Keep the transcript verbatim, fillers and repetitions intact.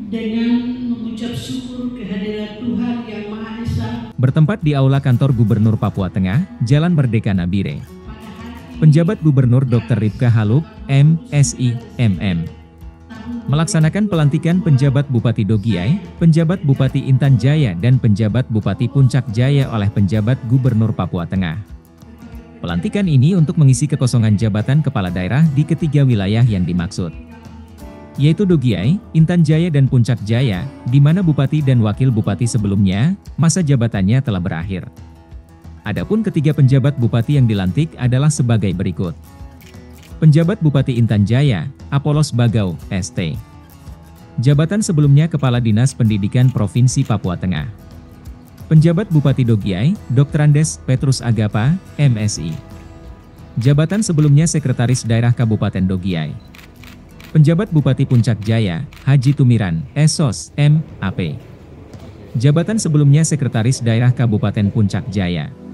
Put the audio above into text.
dengan mengucap syukur kehadirat Tuhan Yang Maha Esa. Bertempat di Aula Kantor Gubernur Papua Tengah, Jalan Merdeka Nabire. Penjabat Gubernur dokter Ripka Haluk, M Si, M M melaksanakan pelantikan penjabat Bupati Dogiay, penjabat Bupati Intan Jaya dan penjabat Bupati Puncak Jaya oleh penjabat Gubernur Papua Tengah. Pelantikan ini untuk mengisi kekosongan jabatan kepala daerah di ketiga wilayah yang dimaksud, yaitu Dogiay, Intan Jaya dan Puncak Jaya, di mana Bupati dan Wakil Bupati sebelumnya, masa jabatannya telah berakhir. Adapun ketiga penjabat Bupati yang dilantik adalah sebagai berikut. Penjabat Bupati Intan Jaya, Apolos Bagau, S T Jabatan sebelumnya Kepala Dinas Pendidikan Provinsi Papua Tengah. Penjabat Bupati Dogiay, dokter Andes Petrus Agapa, M Si Jabatan sebelumnya Sekretaris Daerah Kabupaten Dogiay. Penjabat Bupati Puncak Jaya, Haji Tumiran, S O S, M A P Jabatan sebelumnya Sekretaris Daerah Kabupaten Puncak Jaya.